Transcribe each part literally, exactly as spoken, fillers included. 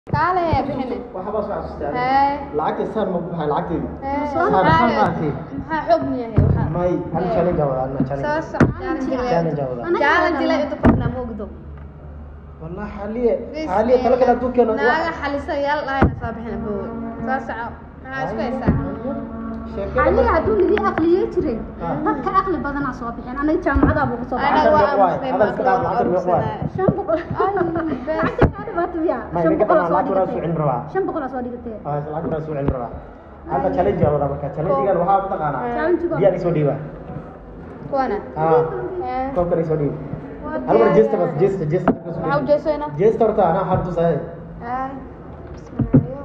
تعال يا بحنا وحبا سو عسستان هاي لعقتي سان ما بحاي لعقتي سان سان ما حبني هي وحا ماي انا challenge جودا انا challenge سو challenge جودا جالن جلا انت قفنا موقدو والله حاليا حاليا تلك لا دوك انا ناغا حليسا يال لا صابحنا بو سو سعو ما اسكو يسا حاليا هدول لي عقليه جيرين dadka aqli badan soo bixin aniga jaamacada buu soo baxay ana waa hada iska dhaaf lacag ma qoway shan boqol ay baad biya shan boqol lacag waa soo cin rabaa shan boqol soo dhigtay ah lacag waa soo cin rabaa hada challenge jawada marka challenge gan waxa taqaana biya soo dhiiba kuwana ah ko kale soo dhiiba hal mar jeesta bas jeesta jeesta waxa u jeesayna jeesta horta ana har tu sahay ay bismillah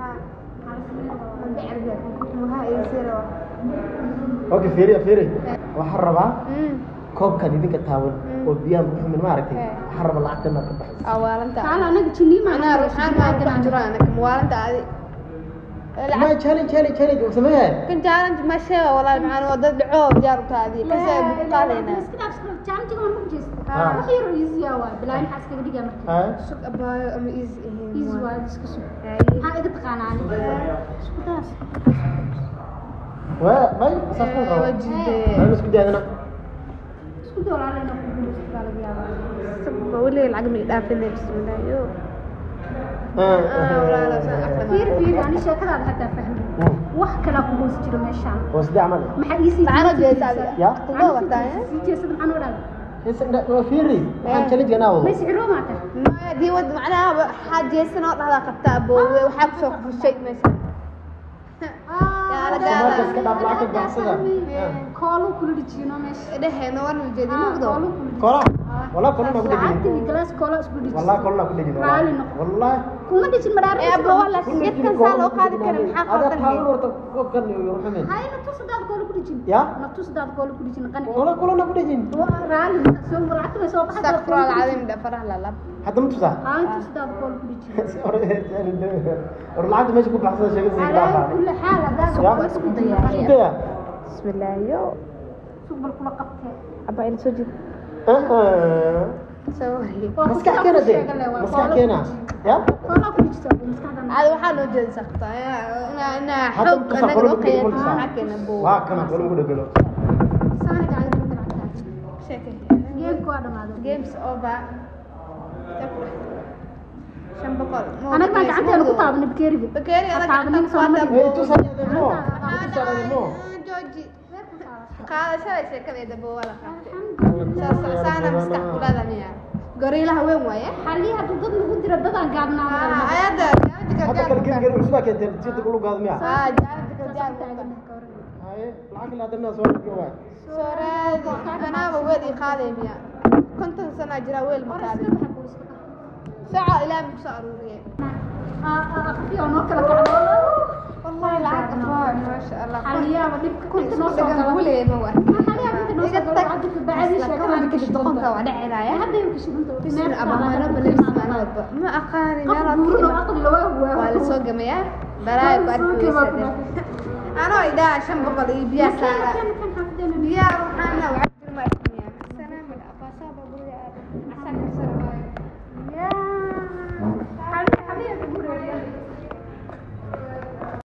اوكي فيري فيري waxaan rabaa koobkan idinka taawan oo biyaha muhiim ma aragtay waxaan rabaa lacagtana ka baxay awaalanta taala anaga jinni ma ana ruuxan ma kan jiraan ka muwaalanta aadi ما challenge challenge challenge وسمعها كان challenge ما شاء والله معنا ودد عوب جارته هذه كسا بقالينا challenge كمان مجلس خير ايزي وا بلا ان حاسك دغه markii ها سوق ابا ام ايزي ايزي وا isku soo ha iga taqaanaan isku taas waa may asafan rabo wajide ma isku daadana isku doolaalena ku guulaysta laga yaabaa sabab wali lacag mi dhaafin bismillah yo فير فير يعني شكلها حتى فهم wax kala ku hoos jiro meeshaan hoos dacmal maxay isi macna jeesad ya qodoo wataa si jeesad maxaan oran isna waa fiiri waxaan challenge ganaawo ma siciro maata ma di wad macnaha xajeesana dhahda qabtaa boo waxa ku soo qufshay meeshaan ah ya la gaala iska dhaaf lacag gaasada koolo kula dhijino meesha dhaheena waan jeedin mugdo kola wala kola ma ku dhigin glass koolo isku dhijin والله كلنا كل جديد والله kuma dhijin madaar ee abba wala sidkan saa loo qaadi karin maxaa هذا qadan حاول ورت كوكن يروح من هاي نفس داد koolo ku dhijin يا نفس داد koolo ku dhijin qani ولا كلنا كل جديد raali soo maracad way soo baxday استغفر الله العظيم ده فرح لا لا حتى متسع هاي نفس داد koolo ku dhijin ورلعت ماشي كنت بحصل شيء زي كده على كل حال هذا اسكو اسكو ديا بسم الله يو سوق بالكل قبته ابا الى سجد اه سوري مسكح كنا دي مسكح كنا يا koolo ku dhijin maskaxda هذا waxaa loo jeedin saqta ina ina xog anaga loo qeeyay xaqina buu waa kana qolo ku dhagalo saaniga ay ku taranta sheekay game ku dhamaado games over shan boqol أنا ما قعدت أقول طابني بكيري بكيري أنا طابني صار اي تو سنه مو تو سنه مو جوجي قال شاي شيء كذا يدبوا ولا خاطر سنة مسكح ولا ذنيا قريلها وين ويا حاليا تضل نقدر بدأ قعدنا آه هذا هذا كان كان كان وش كان تجي تقولوا قاعد مياه آه جارتك جارتك هاي العقل هذا الناس ولا جوا سوري أنا بودي خالي مياه كنت سنة جراويل مكاني ساعة إلى مكسرورية أخفي أنا كلا كعبة والله العقل ما شاء الله حاليا بدي كنت نوصل قولي ما هو حاليا بدي نوصل عندك بعد كمان كش دقنك وعلى علاية هذا يمكن أنت بسم أبا ما رب لبس ما رب ما أقارن يا رب أقل لو هو ولا سوق مياه بلاي بارك أنا إذا عشان بقول يبيع سارة بيا روحنا وعبد الماء سلام الأبا صاب أقول يا عساك السلام